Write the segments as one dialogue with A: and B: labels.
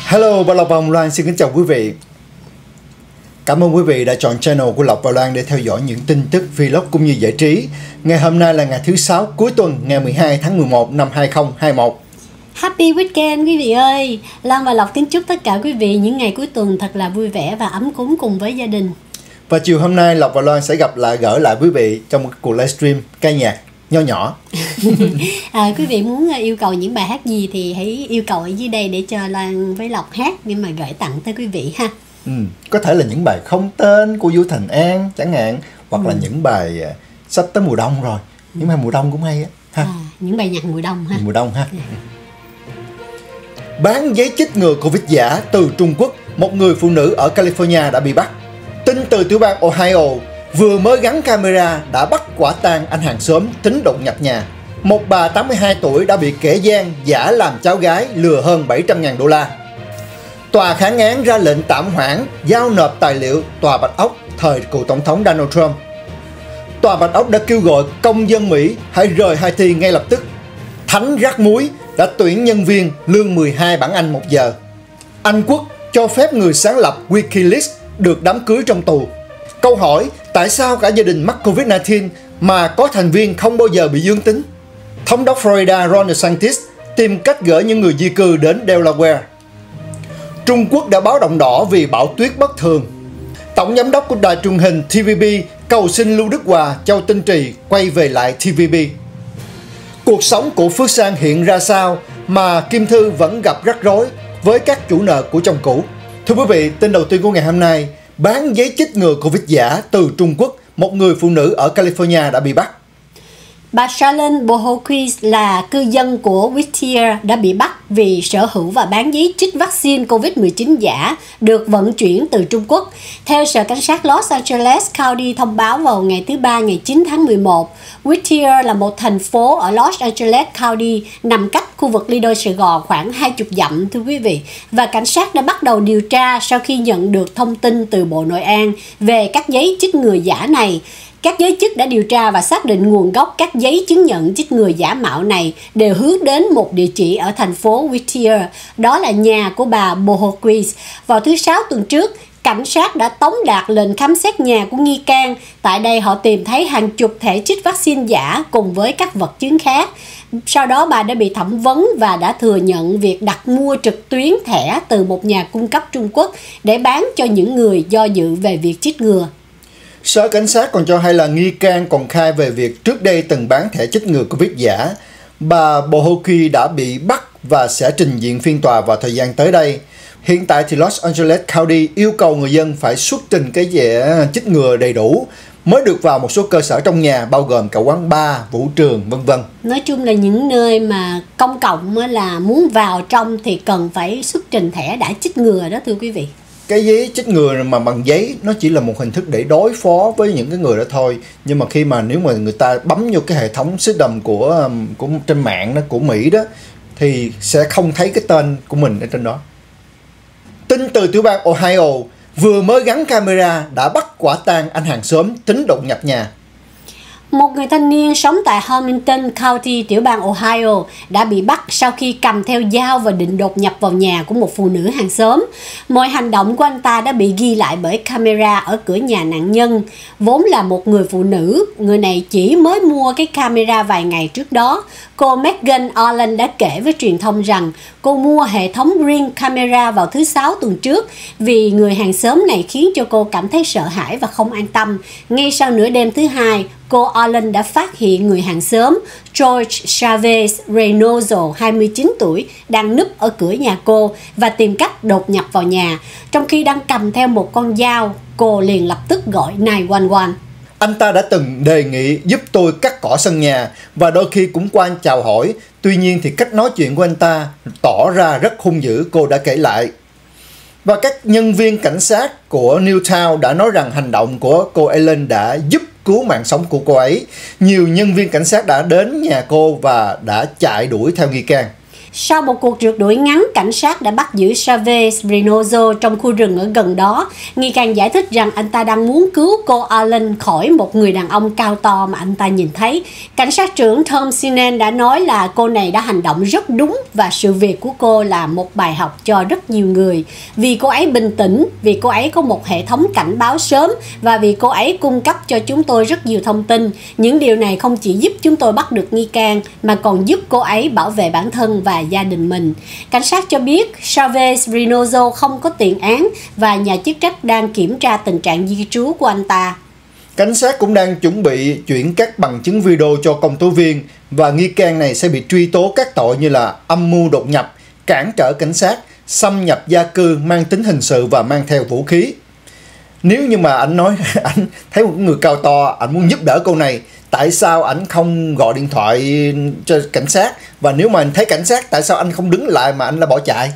A: Hello, Bảo Lộc và Hồng Loan xin kính chào quý vị. Cảm ơn quý vị đã chọn channel của Lộc và Loan để theo dõi những tin tức vlog cũng như giải trí. Ngày hôm nay là ngày thứ 6 cuối tuần, ngày 12 tháng 11 năm 2021.
B: Happy weekend quý vị ơi. Loan và Lộc kính chúc tất cả quý vị những ngày cuối tuần thật là vui vẻ và ấm cúng cùng với gia đình.
A: Và chiều hôm nay Lộc và Loan sẽ gỡ lại quý vị trong một cuộc livestream ca nhạc nho nhỏ.
B: Quý vị muốn yêu cầu những bài hát gì thì hãy yêu cầu ở dưới đây để cho Loan với Lộc hát nhưng mà gửi tặng tới quý vị ha.
A: Có thể là những bài không tên của Du Thành An chẳng hạn, hoặc là những bài sắp tới mùa đông rồi. Những bài mùa đông cũng hay á ha.
B: Những bài nhạc mùa đông ha.
A: Mùa đông ha. Bán giấy chích ngừa Covid giả từ Trung Quốc, một người phụ nữ ở California đã bị bắt. Tin từ tiểu bang Ohio, vừa mới gắn camera đã bắt quả tang anh hàng xóm tính đột nhập nhà. Một bà 82 tuổi đã bị kẻ gian giả làm cháu gái lừa hơn 700.000 đô la. Tòa kháng án ra lệnh tạm hoãn giao nộp tài liệu Tòa Bạch Ốc thời cựu Tổng thống Donald Trump. Tòa Bạch Ốc đã kêu gọi công dân Mỹ hãy rời Haiti ngay lập tức. Thánh rác muối đã tuyển nhân viên lương 12 bảng Anh một giờ. Anh Quốc cho phép người sáng lập Wikileaks được đám cưới trong tù. Câu hỏi tại sao cả gia đình mắc Covid-19 mà có thành viên không bao giờ bị dương tính? Thống đốc Florida Ron DeSantis tìm cách gửi những người di cư đến Delaware. Trung Quốc đã báo động đỏ vì bão tuyết bất thường. Tổng giám đốc của đài truyền hình TVB cầu xin Lưu Đức Hòa, Châu Tinh Trì quay về lại TVB. Cuộc sống của Phước Sang hiện ra sao mà Kim Thư vẫn gặp rắc rối với các chủ nợ của chồng cũ? Thưa quý vị, tin đầu tiên của ngày hôm nay, bán giấy chích ngừa Covid giả từ Trung Quốc, một người phụ nữ ở California đã bị bắt.
B: Bà Charlene Bohokis là cư dân của Whittier đã bị bắt vì sở hữu và bán giấy trích vaccine COVID-19 giả được vận chuyển từ Trung Quốc. Theo Sở Cảnh sát Los Angeles County thông báo vào ngày thứ Ba ngày 9 tháng 11, Whittier là một thành phố ở Los Angeles County nằm cách khu vực Lido Sài Gòn khoảng 20 dặm thưa quý vị. Và cảnh sát đã bắt đầu điều tra sau khi nhận được thông tin từ Bộ Nội an về các giấy chích ngừa giả này. Các giới chức đã điều tra và xác định nguồn gốc các giấy chứng nhận chích ngừa giả mạo này đều hướng đến một địa chỉ ở thành phố Whittier, đó là nhà của bà Bohokis. Vào thứ Sáu tuần trước, cảnh sát đã tống đạt lệnh khám xét nhà của nghi can. Tại đây họ tìm thấy hàng chục thẻ chích vaccine giả cùng với các vật chứng khác. Sau đó bà đã bị thẩm vấn và đã thừa nhận việc đặt mua trực tuyến thẻ từ một nhà cung cấp Trung Quốc để bán cho những người do dự về việc chích ngừa.
A: Sở Cảnh sát còn cho hay là nghi can còn khai về việc trước đây từng bán thẻ chích ngừa Covid giả. Bà Bohokis đã bị bắt và sẽ trình diện phiên tòa vào thời gian tới đây. Hiện tại thì Los Angeles County yêu cầu người dân phải xuất trình cái thẻ chích ngừa đầy đủ mới được vào một số cơ sở trong nhà, bao gồm cả quán bar, vũ trường, vân vân.
B: Nói chung là những nơi mà công cộng là muốn vào trong thì cần phải xuất trình thẻ đã chích ngừa đó thưa quý vị.
A: Cái giấy chích ngừa mà bằng giấy nó chỉ là một hình thức để đối phó với những cái người đó thôi. Nhưng mà nếu mà người ta bấm vô cái hệ thống system của trên mạng đó, của Mỹ đó, thì sẽ không thấy cái tên của mình ở trên đó. Tin từ tiểu bang Ohio, vừa mới gắn camera đã bắt quả tang anh hàng xóm tính đột nhập nhà.
B: Một người thanh niên sống tại Hamilton County, tiểu bang Ohio đã bị bắt sau khi cầm theo dao và định đột nhập vào nhà của một phụ nữ hàng xóm. Mọi hành động của anh ta đã bị ghi lại bởi camera ở cửa nhà nạn nhân. Vốn là một người phụ nữ, người này chỉ mới mua cái camera vài ngày trước đó. Cô Megan Allen đã kể với truyền thông rằng cô mua hệ thống Ring camera vào thứ Sáu tuần trước vì người hàng xóm này khiến cho cô cảm thấy sợ hãi và không an tâm. Ngay sau nửa đêm thứ Hai, cô Allen đã phát hiện người hàng xóm George Chavez Reynoso, 29 tuổi, đang núp ở cửa nhà cô và tìm cách đột nhập vào nhà. Trong khi đang cầm theo một con dao, cô liền lập tức gọi 911.
A: Anh ta đã từng đề nghị giúp tôi cắt cỏ sân nhà và đôi khi cũng qua chào hỏi. Tuy nhiên thì cách nói chuyện của anh ta tỏ ra rất hung dữ, cô đã kể lại. Và các nhân viên cảnh sát của Newtown đã nói rằng hành động của cô Ellen đã giúp cứu mạng sống của cô ấy. Nhiều nhân viên cảnh sát đã đến nhà cô và đã chạy đuổi theo nghi can.
B: Sau một cuộc rượt đuổi ngắn, cảnh sát đã bắt giữ Chavez Reynoso trong khu rừng ở gần đó. Nghi can giải thích rằng anh ta đang muốn cứu cô Allen khỏi một người đàn ông cao to mà anh ta nhìn thấy. Cảnh sát trưởng Tom Sinan đã nói là cô này đã hành động rất đúng và sự việc của cô là một bài học cho rất nhiều người. Vì cô ấy bình tĩnh, vì cô ấy có một hệ thống cảnh báo sớm và vì cô ấy cung cấp cho chúng tôi rất nhiều thông tin. Những điều này không chỉ giúp chúng tôi bắt được nghi can mà còn giúp cô ấy bảo vệ bản thân và gia đình mình. Cảnh sát cho biết Chavez Reynoso không có tiền án và nhà chức trách đang kiểm tra tình trạng di trú của anh ta.
A: Cảnh sát cũng đang chuẩn bị chuyển các bằng chứng video cho công tố viên và nghi can này sẽ bị truy tố các tội như là âm mưu đột nhập, cản trở cảnh sát, xâm nhập gia cư mang tính hình sự và mang theo vũ khí. Nếu như mà anh nói anh thấy một người cao to, anh muốn giúp đỡ cô này, tại sao anh không gọi điện thoại cho cảnh sát? Và nếu mà anh thấy cảnh sát, tại sao anh không đứng lại mà anh là bỏ chạy?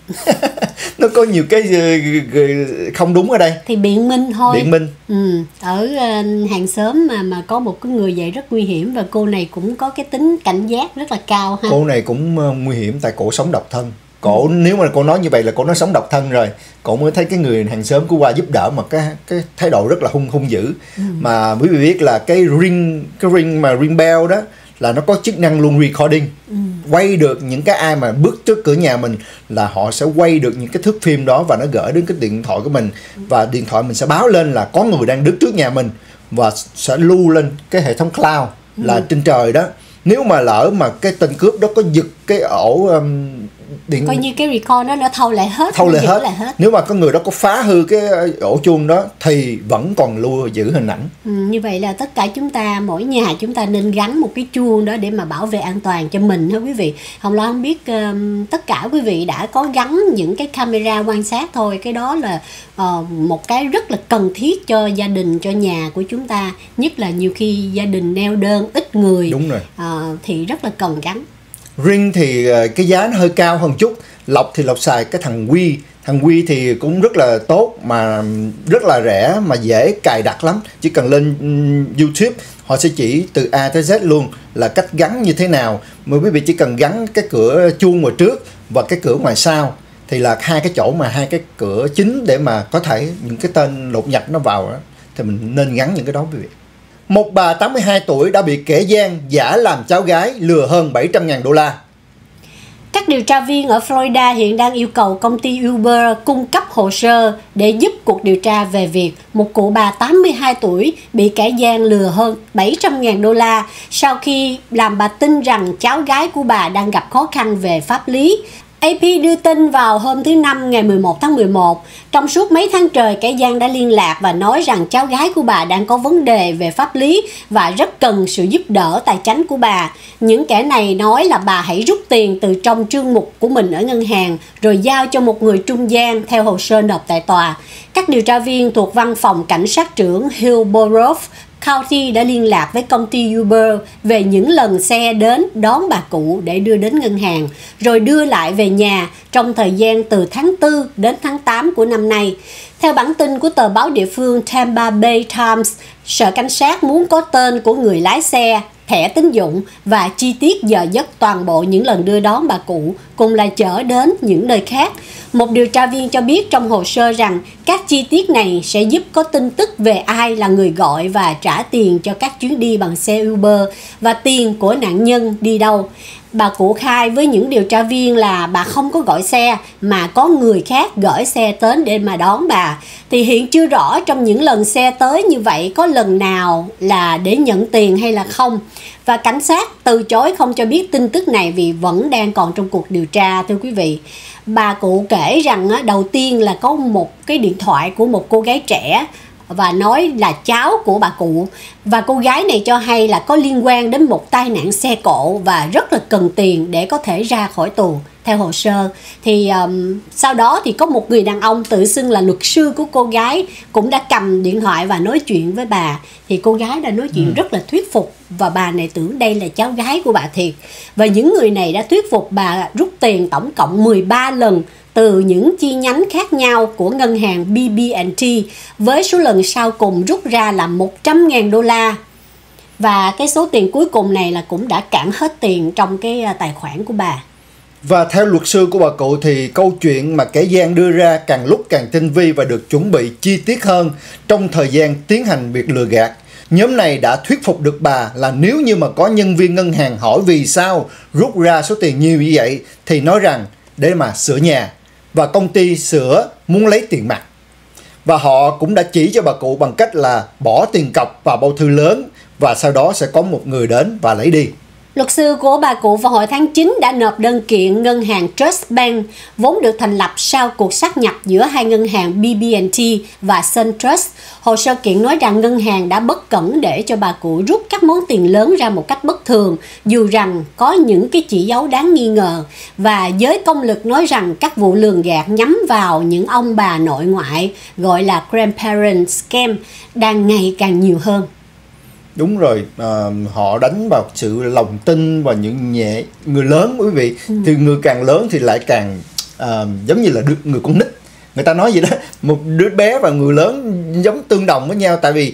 A: Nó có nhiều cái không đúng ở đây.
B: Thì biện minh thôi.
A: Biện minh.
B: Ở hàng xóm mà có một cái người vậy rất nguy hiểm, và cô này cũng có cái tính cảnh giác rất là cao ha.
A: Cô này cũng nguy hiểm tại cổ sống độc thân. Cổ nếu mà cô nói như vậy là cổ nói sống độc thân rồi. Cổ mới thấy cái người hàng xóm của qua giúp đỡ mà cái thái độ rất là hung dữ. Mà quý vị biết là cái ring mà ring bell đó là nó có chức năng luôn recording. Quay được những cái ai mà bước trước cửa nhà mình là họ sẽ quay được những cái thước phim đó và nó gửi đến cái điện thoại của mình, và điện thoại mình sẽ báo lên là có người đang đứng trước nhà mình và sẽ lưu lên cái hệ thống cloud là trên trời đó. Nếu mà lỡ mà cái tên cướp đó có giật cái ổ điện,
B: coi như cái record đó nó thâu lại hết.
A: Nếu mà có người đó có phá hư cái ổ chuông đó thì vẫn còn lưu giữ hình ảnh.
B: Như vậy là tất cả chúng ta, mỗi nhà chúng ta nên gắn một cái chuông đó để mà bảo vệ an toàn cho mình ha quý vị. Hồng Loan không biết tất cả quý vị đã có gắn những cái camera quan sát thôi. Cái đó là một cái rất là cần thiết cho gia đình, cho nhà của chúng ta. Nhất là nhiều khi gia đình neo đơn, ít người.
A: Đúng rồi.
B: Thì rất là cần gắn.
A: Ring thì cái giá nó hơi cao hơn chút. Lộc thì Lộc xài cái thằng Quy thì cũng rất là tốt mà rất là rẻ mà dễ cài đặt lắm. Chỉ cần lên YouTube họ sẽ chỉ từ A tới Z luôn là cách gắn như thế nào. Mà quý vị chỉ cần gắn cái cửa chuông ngoài trước và cái cửa ngoài sau thì là hai cái chỗ mà hai cái cửa chính để mà có thể những cái tên đột nhập nó vào đó, thì mình nên gắn những cái đó quý vị. Một bà 82 tuổi đã bị kẻ gian giả làm cháu gái lừa hơn 700.000 đô la.
B: Các điều tra viên ở Florida hiện đang yêu cầu công ty Uber cung cấp hồ sơ để giúp cuộc điều tra về việc một cụ bà 82 tuổi bị kẻ gian lừa hơn 700.000 đô la sau khi làm bà tin rằng cháu gái của bà đang gặp khó khăn về pháp lý. AP đưa tin vào hôm thứ Năm ngày 11 tháng 11, trong suốt mấy tháng trời kẻ gian đã liên lạc và nói rằng cháu gái của bà đang có vấn đề về pháp lý và rất cần sự giúp đỡ tài chính của bà. Những kẻ này nói là bà hãy rút tiền từ trong trương mục của mình ở ngân hàng rồi giao cho một người trung gian theo hồ sơ nộp tại tòa. Các điều tra viên thuộc văn phòng cảnh sát trưởng Hillsborough County đã liên lạc với công ty Uber về những lần xe đến đón bà cụ để đưa đến ngân hàng, rồi đưa lại về nhà trong thời gian từ tháng 4 đến tháng 8 của năm nay. Theo bản tin của tờ báo địa phương Tampa Bay Times, Sở Cảnh sát muốn có tên của người lái xe, thẻ tín dụng và chi tiết giờ giấc toàn bộ những lần đưa đón bà cụ, cùng là chở đến những nơi khác. Một điều tra viên cho biết trong hồ sơ rằng các chi tiết này sẽ giúp có tin tức về ai là người gọi và trả tiền cho các chuyến đi bằng xe Uber và tiền của nạn nhân đi đâu. Bà cụ khai với những điều tra viên là bà không có gọi xe mà có người khác gửi xe đến để mà đón bà. Thì hiện chưa rõ trong những lần xe tới như vậy có lần nào là để nhận tiền hay là không. Và cảnh sát từ chối không cho biết tin tức này vì vẫn đang còn trong cuộc điều tra, thưa quý vị. Bà cụ kể rằng đầu tiên là có một cái điện thoại của một cô gái trẻ và nói là cháu của bà cụ, và cô gái này cho hay là có liên quan đến một tai nạn xe cộ và rất là cần tiền để có thể ra khỏi tù. Theo hồ sơ thì sau đó thì có một người đàn ông tự xưng là luật sư của cô gái cũng đã cầm điện thoại và nói chuyện với bà. Thì cô gái đã nói chuyện rất là thuyết phục và bà này tưởng đây là cháu gái của bà thiệt. Và những người này đã thuyết phục bà rút tiền tổng cộng 13 lần từ những chi nhánh khác nhau của ngân hàng BB&T, với số lần sau cùng rút ra là 100.000 đô la. Và cái số tiền cuối cùng này là cũng đã cạn hết tiền trong cái tài khoản của bà.
A: Và theo luật sư của bà cụ thì câu chuyện mà kẻ gian đưa ra càng lúc càng tinh vi và được chuẩn bị chi tiết hơn trong thời gian tiến hành việc lừa gạt. Nhóm này đã thuyết phục được bà là nếu như mà có nhân viên ngân hàng hỏi vì sao rút ra số tiền nhiều như vậy thì nói rằng để mà sửa nhà và công ty sửa muốn lấy tiền mặt. Và họ cũng đã chỉ cho bà cụ bằng cách là bỏ tiền cọc vào bao thư lớn và sau đó sẽ có một người đến và lấy đi.
B: Luật sư của bà cụ vào hồi tháng 9 đã nộp đơn kiện ngân hàng Trust Bank, vốn được thành lập sau cuộc sát nhập giữa hai ngân hàng BB&T và SunTrust. Hồ sơ kiện nói rằng ngân hàng đã bất cẩn để cho bà cụ rút các món tiền lớn ra một cách bất thường, dù rằng có những cái chỉ dấu đáng nghi ngờ. Và giới công lực nói rằng các vụ lường gạt nhắm vào những ông bà nội ngoại, gọi là grandparent scam, đang ngày càng nhiều hơn.
A: Đúng rồi, họ đánh vào sự lòng tin và những người lớn, quý vị. Thì người càng lớn thì lại càng giống như là người con nít. Người ta nói gì đó, một đứa bé và người lớn giống tương đồng với nhau, tại vì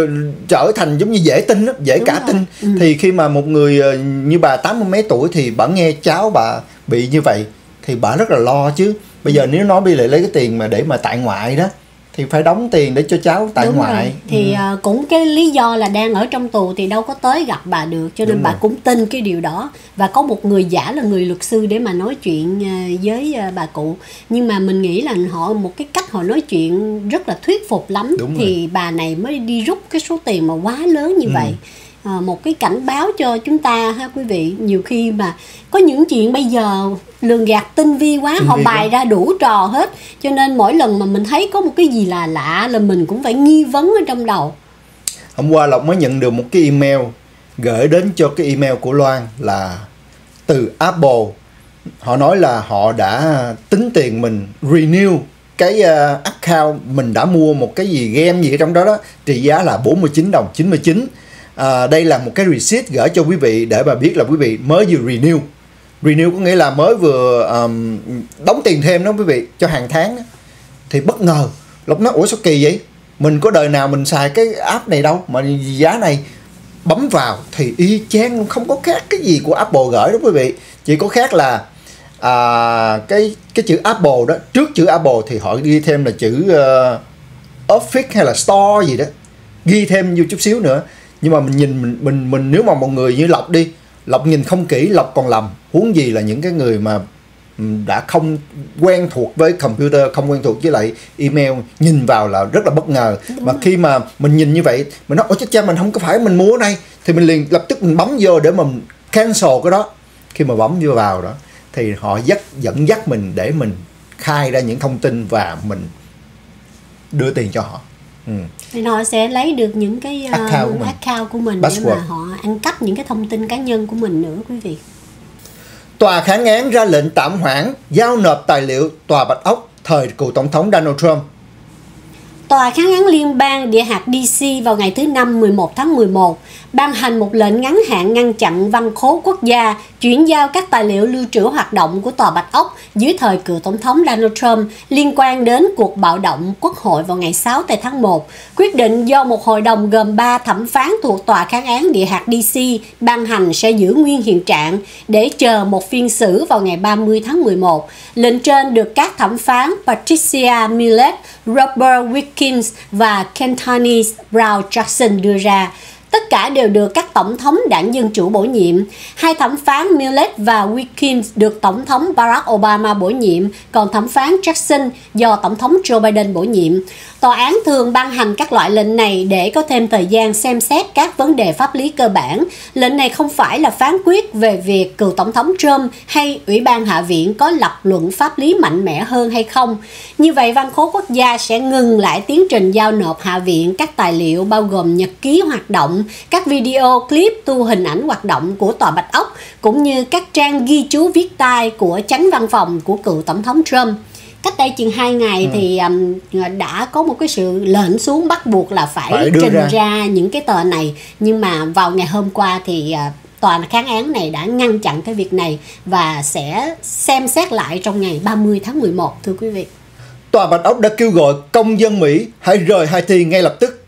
A: trở thành giống như dễ tin, dễ cả tin. Thì khi mà một người như bà 80 mấy tuổi thì bà nghe cháu bà bị như vậy thì bà rất là lo chứ. Bây giờ nếu nói bây lại lấy cái tiền mà để mà tại ngoại đó thì phải đóng tiền để cho cháu tại ngoại.
B: Thì cũng cái lý do là đang ở trong tù thì đâu có tới gặp bà được, cho nên bà cũng tin cái điều đó. Và có một người giả là người luật sư để mà nói chuyện với bà cụ. Nhưng mà mình nghĩ là một cái cách họ nói chuyện rất là thuyết phục lắm. Thì bà này mới đi rút cái số tiền mà quá lớn như vậy. Một cái cảnh báo cho chúng ta ha quý vị. Nhiều khi mà có những chuyện bây giờ lường gạt tinh vi quá, họ bày ra đủ trò hết, cho nên mỗi lần mà mình thấy có một cái gì là lạ là mình cũng phải nghi vấn ở trong đầu.
A: Hôm qua Lộc mới nhận được một cái email gửi đến cho cái email của Loan là từ Apple. Họ nói là họ đã tính tiền mình renew cái account, mình đã mua một cái gì game gì ở trong đó trị giá là 49 đồng 99. Đây là một cái receipt gửi cho quý vị để bà biết là quý vị mới vừa renew. Renew có nghĩa là mới vừa đóng tiền thêm đó quý vị, cho hàng tháng đó. Thì bất ngờ Lộc nói ủa sao kỳ vậy, mình có đời nào mình xài cái app này đâu mà giá này. Bấm vào thì y chang, không có khác cái gì của Apple gửi đó quý vị. Chỉ có khác là cái chữ Apple đó, trước chữ Apple thì họ ghi thêm là chữ Office hay là Store gì đó, ghi thêm vô chút xíu nữa. Nhưng mà mình nhìn mình nếu mà một người như Lộc đi, Lộc nhìn không kỹ Lộc còn lầm, huống gì là những cái người mà đã không quen thuộc với computer, không quen thuộc với lại email, nhìn vào là rất là bất ngờ. Mà khi mà mình nhìn như vậy, mình nói ôi chết cha, mình không có phải mình mua này, thì mình liền lập tức mình bấm vô để mình cancel cái đó. Khi mà bấm vô vào đó thì họ dẫn dắt mình để mình khai ra những thông tin và mình đưa tiền cho họ.
B: Nên họ sẽ lấy được những cái account của mình để mà họ ăn cắp những cái thông tin cá nhân của mình nữa quý vị.
A: Tòa kháng án ra lệnh tạm hoãn giao nộp tài liệu Tòa Bạch Ốc thời cựu Tổng thống Donald Trump.
B: Tòa kháng án liên bang địa hạt DC vào ngày thứ Năm 11 tháng 11 ban hành một lệnh ngắn hạn ngăn chặn Văn khố quốc gia chuyển giao các tài liệu lưu trữ hoạt động của Tòa Bạch Ốc dưới thời cựu Tổng thống Donald Trump liên quan đến cuộc bạo động Quốc hội vào ngày 6 tháng 1. Quyết định do một hội đồng gồm 3 thẩm phán thuộc Tòa kháng án địa hạt DC ban hành sẽ giữ nguyên hiện trạng để chờ một phiên xử vào ngày 30 tháng 11. Lệnh trên được các thẩm phán Patricia Millett, Robert Wickens và Ketanji Brown Jackson đưa ra. Tất cả đều được các tổng thống đảng Dân Chủ bổ nhiệm. Hai thẩm phán Millett và Wickens được Tổng thống Barack Obama bổ nhiệm, còn thẩm phán Jackson do Tổng thống Joe Biden bổ nhiệm. Tòa án thường ban hành các loại lệnh này để có thêm thời gian xem xét các vấn đề pháp lý cơ bản. Lệnh này không phải là phán quyết về việc cựu Tổng thống Trump hay Ủy ban Hạ viện có lập luận pháp lý mạnh mẽ hơn hay không. Như vậy, Văn khố quốc gia sẽ ngừng lại tiến trình giao nộp Hạ viện các tài liệu bao gồm nhật ký hoạt động, các video, clip, thu hình ảnh hoạt động của Tòa Bạch Ốc, cũng như các trang ghi chú viết tay của chánh văn phòng của cựu Tổng thống Trump. Cách đây chừng 2 ngày thì đã có một cái sự lệnh xuống bắt buộc là phải trình ra những cái tờ này. Nhưng mà vào ngày hôm qua thì tòa kháng án này đã ngăn chặn cái việc này và sẽ xem xét lại trong ngày 30 tháng 11, thưa quý vị.
A: Tòa Bạch Ốc đã kêu gọi công dân Mỹ hãy rời Haiti ngay lập tức.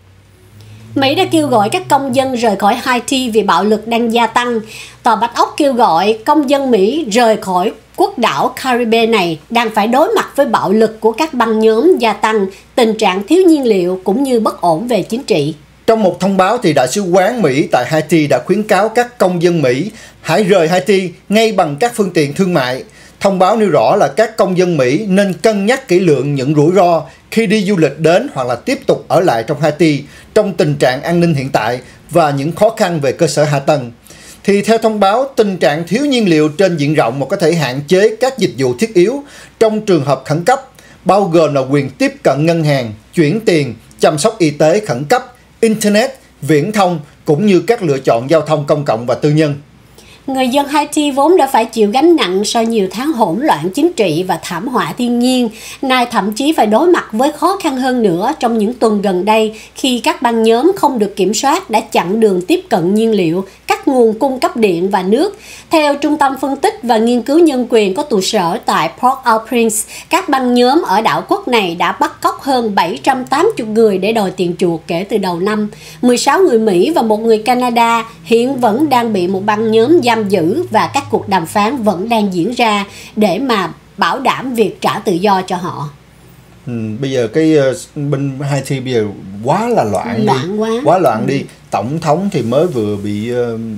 B: Mỹ đã kêu gọi các công dân rời khỏi Haiti vì bạo lực đang gia tăng. Tòa Bạch Ốc kêu gọi công dân Mỹ rời khỏi quốc đảo Caribe này đang phải đối mặt với bạo lực của các băng nhóm gia tăng, tình trạng thiếu nhiên liệu cũng như bất ổn về chính trị.
A: Trong một thông báo thì Đại sứ quán Mỹ tại Haiti đã khuyến cáo các công dân Mỹ hãy rời Haiti ngay bằng các phương tiện thương mại. Thông báo nêu rõ là các công dân Mỹ nên cân nhắc kỹ lưỡng những rủi ro khi đi du lịch đến hoặc là tiếp tục ở lại trong Haiti trong tình trạng an ninh hiện tại và những khó khăn về cơ sở hạ tầng. Thì theo thông báo, tình trạng thiếu nhiên liệu trên diện rộng mà có thể hạn chế các dịch vụ thiết yếu trong trường hợp khẩn cấp, bao gồm là quyền tiếp cận ngân hàng, chuyển tiền, chăm sóc y tế khẩn cấp, Internet, viễn thông cũng như các lựa chọn giao thông công cộng và tư nhân.
B: Người dân Haiti vốn đã phải chịu gánh nặng sau nhiều tháng hỗn loạn chính trị và thảm họa thiên nhiên, nay thậm chí phải đối mặt với khó khăn hơn nữa trong những tuần gần đây khi các băng nhóm không được kiểm soát đã chặn đường tiếp cận nhiên liệu, cắt nguồn cung cấp điện và nước. Theo Trung tâm Phân tích và Nghiên cứu Nhân quyền có trụ sở tại Port-au-Prince, các băng nhóm ở đảo quốc này đã bắt cóc hơn 780 người để đòi tiền chuộc kể từ đầu năm. 16 người Mỹ và một người Canada hiện vẫn đang bị một băng nhóm giam giữ và các cuộc đàm phán vẫn đang diễn ra để mà bảo đảm việc trả tự do cho họ.
A: Bây giờ cái bên Haiti bây giờ quá là loạn quá loạn đi. Tổng thống thì mới vừa bị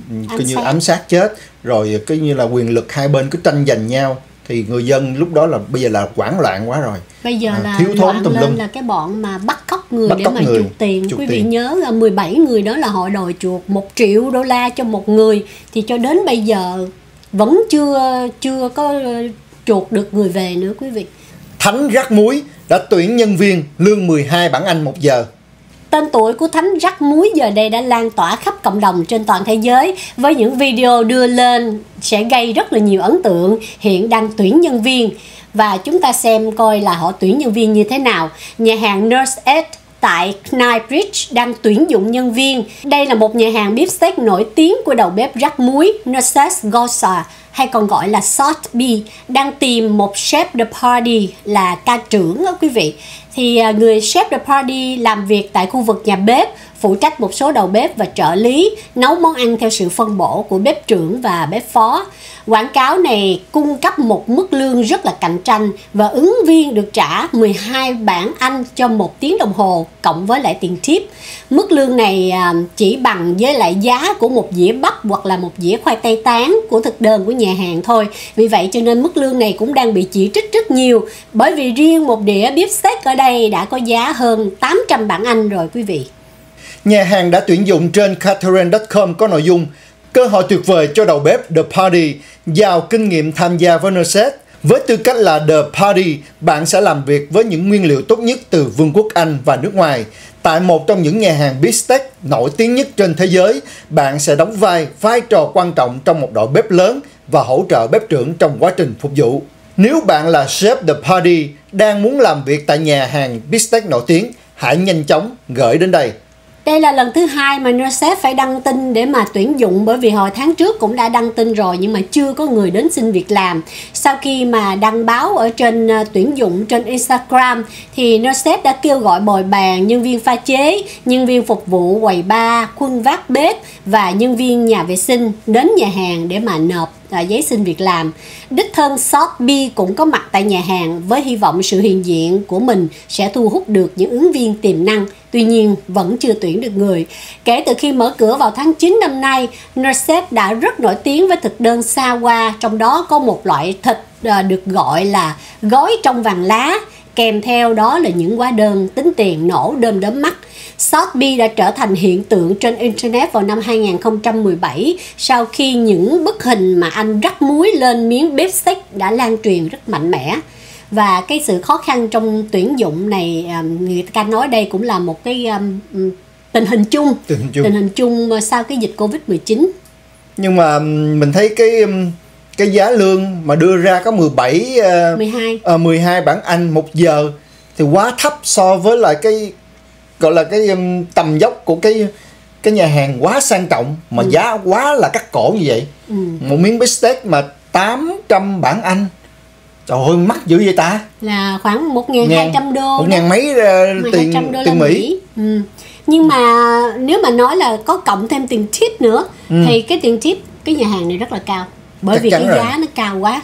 A: ám sát chết, rồi cái như là quyền lực hai bên cứ tranh giành nhau, thì người dân lúc đó là bây giờ là hoảng loạn quá rồi.
B: Bây giờ là
A: thiếu thốn
B: loạn
A: tùm
B: lên
A: lum.
B: là cái bọn mà bắt cóc người để mà chuộc tiền. Quý vị nhớ là 17 người đó là họ đòi chuộc $1 triệu cho một người, thì cho đến bây giờ vẫn chưa có chuộc được người về nữa quý vị.
A: Thánh rắc muối đã tuyển nhân viên lương 12 bảng Anh một giờ.
B: Tên tuổi của Thánh rắc muối giờ đây đã lan tỏa khắp cộng đồng trên toàn thế giới, với những video đưa lên sẽ gây rất là nhiều ấn tượng. Hiện đang tuyển nhân viên và chúng ta xem coi là họ tuyển nhân viên như thế nào. Nhà hàng Nurse Ed tại Knightsbridge đang tuyển dụng nhân viên. Đây là một nhà hàng beef steak nổi tiếng của đầu bếp rắc muối Nurses Gosa, hay còn gọi là Salt B, đang tìm một chef de party là ca trưởng đó quý vị. Thì người chef de party làm việc tại khu vực nhà bếp, phụ trách một số đầu bếp và trợ lý, nấu món ăn theo sự phân bổ của bếp trưởng và bếp phó. Quảng cáo này cung cấp một mức lương rất là cạnh tranh và ứng viên được trả 12 bảng Anh cho 1 tiếng đồng hồ cộng với lại tiền tip. Mức lương này chỉ bằng với lại giá của một dĩa bắp hoặc là một dĩa khoai tây tán của thực đơn của nhà hàng thôi. Vì vậy cho nên mức lương này cũng đang bị chỉ trích rất nhiều, bởi vì riêng một đĩa beef steak ở đây đã có giá hơn 800 bảng Anh rồi quý vị.
A: Nhà hàng đã tuyển dụng trên Catering.com có nội dung cơ hội tuyệt vời cho đầu bếp The Party giàu kinh nghiệm tham gia với Nurses. Với tư cách là The Party, bạn sẽ làm việc với những nguyên liệu tốt nhất từ Vương quốc Anh và nước ngoài. Tại một trong những nhà hàng beef steak nổi tiếng nhất trên thế giới, bạn sẽ đóng vai trò quan trọng trong một đội bếp lớn và hỗ trợ bếp trưởng trong quá trình phục vụ. Nếu bạn là chef The Party đang muốn làm việc tại nhà hàng beef steak nổi tiếng, hãy nhanh chóng gửi đến đây.
B: Đây là lần thứ 2 mà Nurses phải đăng tin để mà tuyển dụng, bởi vì hồi tháng trước cũng đã đăng tin rồi nhưng mà chưa có người đến xin việc làm. Sau khi mà đăng báo ở trên tuyển dụng trên Instagram thì Nurses đã kêu gọi bồi bàn nhân viên pha chế, nhân viên phục vụ quầy bar, khuân vác bếp và nhân viên nhà vệ sinh đến nhà hàng để mà nộp giấy xin việc làm. Đích thân Salt B cũng có mặt tại nhà hàng với hy vọng sự hiện diện của mình sẽ thu hút được những ứng viên tiềm năng. Tuy nhiên vẫn chưa tuyển được người. Kể từ khi mở cửa vào tháng 9 năm nay, Nurses đã rất nổi tiếng với thực đơn xa hoa, trong đó có một loại thịt được gọi là gói trong vàng lá, kèm theo đó là những hóa đơn tính tiền nổ đom đóm mắt. Salt B đã trở thành hiện tượng trên Internet vào năm 2017 sau khi những bức hình mà anh rắc muối lên miếng beef steak đã lan truyền rất mạnh mẽ. Và cái sự khó khăn trong tuyển dụng này, người ta nói đây cũng là một cái tình hình chung sau cái dịch Covid-19.
A: Nhưng mà mình thấy cái giá lương mà đưa ra có 12 bảng Anh một giờ thì quá thấp so với lại cái gọi là cái tầm dốc của cái nhà hàng quá sang trọng mà giá quá là cắt cổ như vậy. Một miếng beef steak mà 800 bảng Anh. Trời ơi, mắc dữ vậy ta? Là
B: khoảng 1.200 đô.
A: 1.000 mấy tiền Mỹ.
B: Nhưng mà nếu mà nói là có cộng thêm tiền tip nữa thì cái tiền tip cái nhà hàng này rất là cao. Bởi vì cái giá nó cao quá.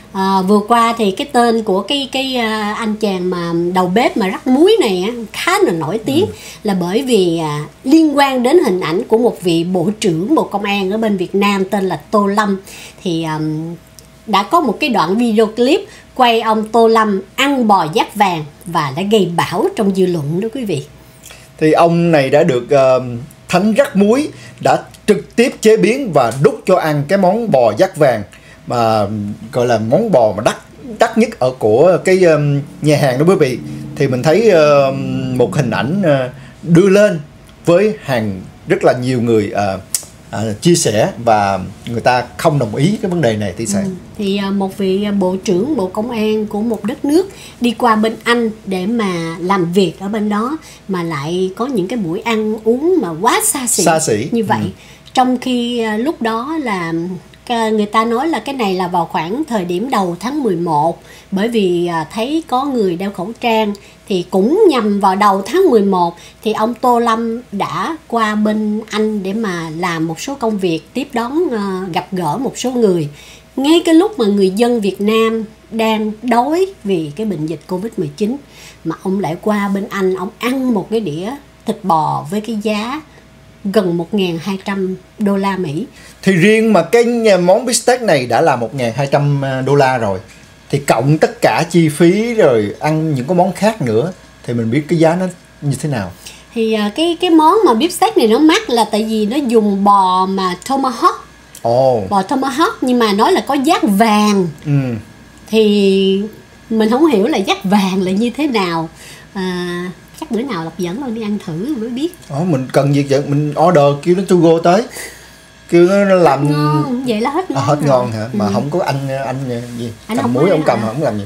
B: Vừa qua thì cái tên của cái anh chàng mà đầu bếp mà rắc muối này á, khá là nổi tiếng, là bởi vì liên quan đến hình ảnh của một vị bộ trưởng Bộ Công an ở bên Việt Nam tên là Tô Lâm. Thì đã có một cái đoạn video clip quay ông Tô Lâm ăn bò giáp vàng và đã gây bão trong dư luận đó quý vị.
A: Thì ông này đã được thánh rắc muối đã trực tiếp chế biến và đút cho ăn cái món bò giáp vàng, mà gọi là món bò mà đắt nhất ở của cái nhà hàng đó quý vị. Thì mình thấy một hình ảnh đưa lên với rất là nhiều người chia sẻ, và người ta không đồng ý cái vấn đề này thì sao?
B: Thì một vị bộ trưởng Bộ Công an của một đất nước đi qua bên Anh để mà làm việc ở bên đó, mà lại có những cái buổi ăn uống mà quá xa xỉ như vậy. Trong khi lúc đó là người ta nói là cái này là vào khoảng thời điểm đầu tháng 11, bởi vì thấy có người đeo khẩu trang. Thì cũng nhằm vào đầu tháng 11 thì ông Tô Lâm đã qua bên Anh để mà làm một số công việc, tiếp đón gặp gỡ một số người. Ngay cái lúc mà người dân Việt Nam đang đói vì cái bệnh dịch Covid-19, mà ông lại qua bên Anh, ông ăn một cái đĩa thịt bò với cái giá gần 1.200 đô la Mỹ.
A: Thì riêng mà cái món bít tết này đã là 1.200 đô la rồi. Thì cộng tất cả chi phí rồi ăn những cái món khác nữa thì mình biết cái giá nó như thế nào.
B: Thì cái món mà beef steak này nó mắc là tại vì nó dùng bò mà tomahawk. Bò tomahawk, nhưng mà nói là có giác vàng. Thì mình không hiểu là giác vàng là như thế nào. Chắc bữa nào Lộc dẫn con đi ăn thử mới biết.
A: Mình cần gì vậy? Mình order kêu nó to go tới, kêu nó làm
B: hết ngon. Vậy là hết ngon.
A: Hết ngon hả? Mà không có anh gì anh cầm muối ông cầm không làm gì.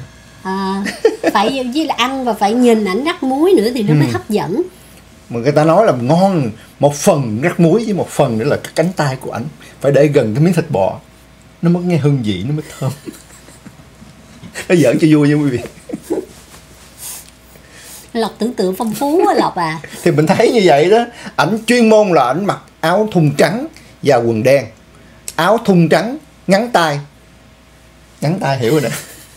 B: Phải với là ăn và phải nhìn ảnh rắc muối nữa thì nó mới hấp dẫn.
A: Mà người ta nói là ngon, một phần rắc muối với một phần nữa là cái cánh tay của ảnh phải để gần cái miếng thịt bò, nó mới nghe hương vị, nó mới thơm. Nó giỡn cho vui nha quý vị.
B: Lộc tưởng tượng phong phú á Lộc à.
A: Thì mình thấy như vậy đó. Ảnh chuyên môn là ảnh mặc áo thun trắng và quần đen, áo thun trắng ngắn tay hiểu rồi nè.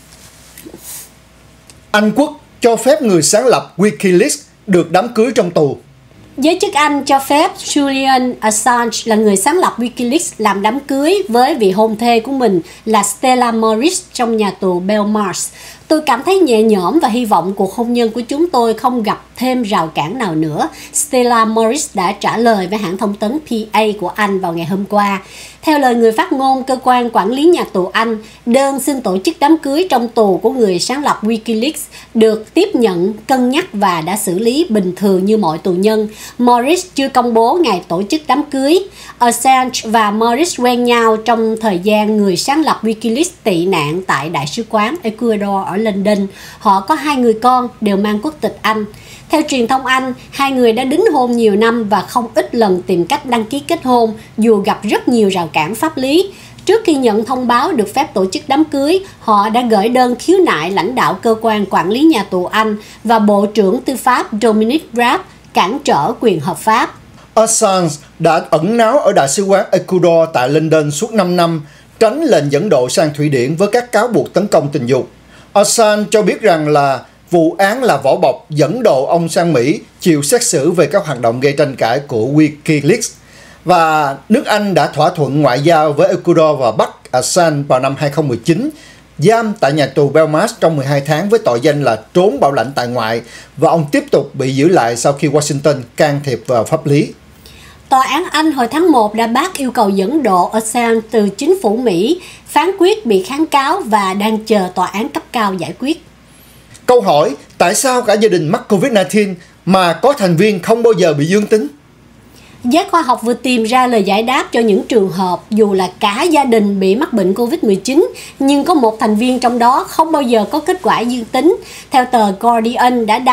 A: Anh Quốc cho phép người sáng lập Wikileaks được đám cưới trong tù.
B: Giới chức Anh cho phép Julian Assange là người sáng lập Wikileaks làm đám cưới với vị hôn thê của mình là Stella Morris trong nhà tù Belmarsh. Tôi cảm thấy nhẹ nhõm và hy vọng cuộc hôn nhân của chúng tôi không gặp thêm rào cản nào nữa, Stella Morris đã trả lời với hãng thông tấn PA của Anh vào ngày hôm qua. Theo lời người phát ngôn cơ quan quản lý nhà tù Anh, đơn xin tổ chức đám cưới trong tù của người sáng lập Wikileaks được tiếp nhận, cân nhắc và đã xử lý bình thường như mọi tù nhân. Morris chưa công bố ngày tổ chức đám cưới. Assange và Morris quen nhau trong thời gian người sáng lập Wikileaks tị nạn tại Đại sứ quán Ecuador ở London. Họ có 2 người con đều mang quốc tịch Anh. Theo truyền thông Anh, hai người đã đính hôn nhiều năm và không ít lần tìm cách đăng ký kết hôn dù gặp rất nhiều rào cản pháp lý. Trước khi nhận thông báo được phép tổ chức đám cưới, họ đã gửi đơn khiếu nại lãnh đạo cơ quan quản lý nhà tù Anh và Bộ trưởng Tư pháp Dominic Raab cản trở quyền hợp pháp.
A: Assange đã ẩn náu ở Đại sứ quán Ecuador tại London suốt 5 năm, tránh lệnh dẫn độ sang Thụy Điển với các cáo buộc tấn công tình dục. Assange cho biết rằng là vụ án là vỏ bọc dẫn độ ông sang Mỹ chịu xét xử về các hoạt động gây tranh cãi của Wikileaks. Và nước Anh đã thỏa thuận ngoại giao với Ecuador và bắt Assange vào năm 2019, giam tại nhà tù Belmarsh trong 12 tháng với tội danh là trốn bảo lãnh tại ngoại, và ông tiếp tục bị giữ lại sau khi Washington can thiệp vào pháp lý.
B: Tòa án Anh hồi tháng 1 đã bác yêu cầu dẫn độ Assange từ chính phủ Mỹ, phán quyết bị kháng cáo và đang chờ tòa án cấp cao giải quyết.
A: Câu hỏi, tại sao cả gia đình mắc Covid-19 mà có thành viên không bao giờ bị dương tính?
B: Giới khoa học vừa tìm ra lời giải đáp cho những trường hợp dù là cả gia đình bị mắc bệnh Covid-19, nhưng có một thành viên trong đó không bao giờ có kết quả dương tính. Theo tờ Guardian đã đăng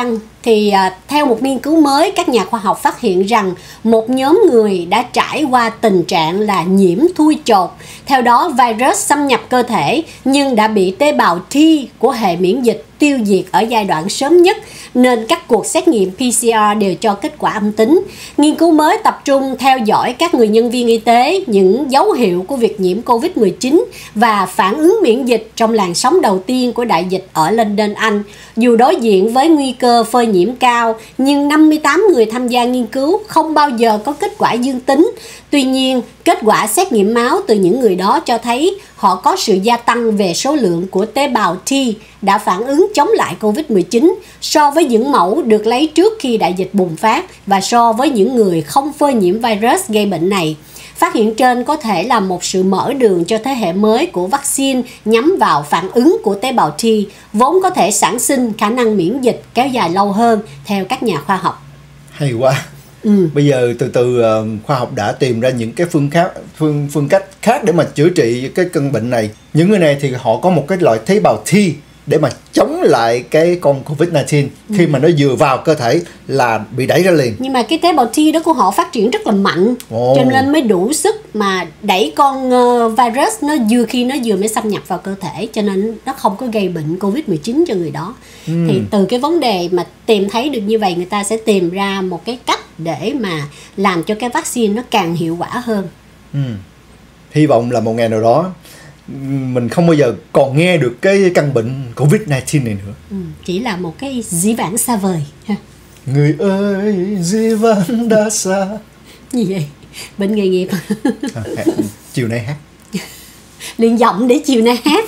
B: Thì theo một nghiên cứu mới, các nhà khoa học phát hiện rằng một nhóm người đã trải qua tình trạng là nhiễm thui chột. Theo đó, virus xâm nhập cơ thể nhưng đã bị tế bào T của hệ miễn dịch tiêu diệt ở giai đoạn sớm nhất, nên các cuộc xét nghiệm PCR đều cho kết quả âm tính. Nghiên cứu mới tập trung theo dõi các người nhân viên y tế, những dấu hiệu của việc nhiễm COVID-19 và phản ứng miễn dịch trong làn sóng đầu tiên của đại dịch ở London, Anh. Dù đối diện với nguy cơ phơi nhiễm cao, nhưng 58 người tham gia nghiên cứu không bao giờ có kết quả dương tính. Tuy nhiên, kết quả xét nghiệm máu từ những người đó cho thấy họ có sự gia tăng về số lượng của tế bào T đã phản ứng chống lại COVID-19 so với những mẫu được lấy trước khi đại dịch bùng phát và so với những người không phơi nhiễm virus gây bệnh này. Phát hiện trên có thể là một sự mở đường cho thế hệ mới của vaccine nhắm vào phản ứng của tế bào T, vốn có thể sản sinh khả năng miễn dịch kéo dài lâu hơn, theo các nhà khoa học.
A: Hay quá. Bây giờ từ từ khoa học đã tìm ra những cái phương cách khác để mà chữa trị cái căn bệnh này. Những người này thì họ có một cái loại tế bào T để mà chống lại cái con COVID-19 khi mà nó vừa vào cơ thể là bị đẩy ra liền.
B: Nhưng mà cái tế bào T đó của họ phát triển rất là mạnh, cho nên mới đủ sức mà đẩy con virus nó khi nó vừa mới xâm nhập vào cơ thể, cho nên nó không có gây bệnh COVID-19 cho người đó. Thì từ cái vấn đề mà tìm thấy được như vậy, người ta sẽ tìm ra một cái cách để mà làm cho cái vaccine nó càng hiệu quả hơn.
A: Hy vọng là một ngày nào đó mình không bao giờ còn nghe được cái căn bệnh COVID-19 này nữa.
B: Chỉ là một cái dĩ vãng xa vời ha.
A: Người ơi, dĩ vãng đã xa.
B: Gì vậy? Bệnh nghề nghiệp.
A: Chiều nay hát.
B: Luyện giọng để chiều nay hát.